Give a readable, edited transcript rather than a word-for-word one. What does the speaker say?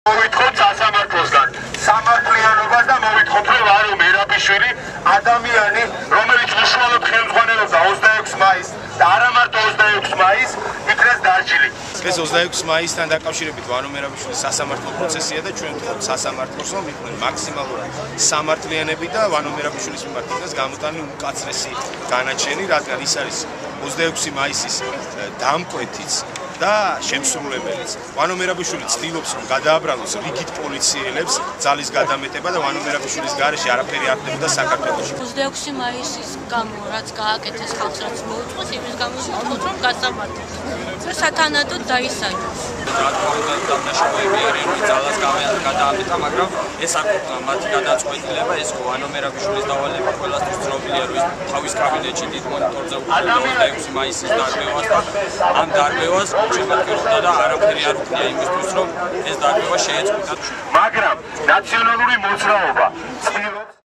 მოვითხოვთ სასამართლოსგან სამართლიანობას და მოვითხოვთ რომ ვარო მერაბიშვილი ადამიანი რომელიც უშუალოდ ხელმძღვანელობდა 26 მაისს და არა მარტო 26 მაისს იქნეს დაჯილი. ეს 26 მაისთან დაკავშირებით ვარო მერაბიშვილის სასამართლო პროცესია და ჩვენ ვთქვით სასამართლოს რომ იყვნენ მაქსიმალურად სამართლიანები და ვარო მერაბიშვილის მიმართ იქნეს გამოტანილი უკაცრესი განაჩენი, რადგან ის არის 26 მაისის დამკვეთიც და შემსრულებელიც. ვანო მერაბიშვილი ცდილობს რომ გადააბრალოს რიგით პოლიციელებს ძალის გადამეტება და ვანო მერაბიშვილის გარეშე არაფერი არ ხდებოდა საქართველოში. 26 მაისის გამო რაც გააკეთეს ხალხს რაც მოუწყოს იმის გამო ვთქვით რომ გასამართლოს. სათანადოდ დაისაჯოს. დამნაშავეები არიან რომ ძალას გადაამეტა, მაგრამ ეს არ ყოფნა მათი გადაწყვეტილება, ეს ვანო მერაბიშვილის დავალება ყველასთვის ცნობილია რომ ის თავის კაბინეტში დიდ მონიტორზე უყურებდა 26 მაისის დარბევას და ამ დარბევას შემოქმედებდა და არაფერი არ უქნია იმისთვის რომ ეს დარბევა შეეწყვიტათ. მაგრამ ნაციონალური მოძრაობა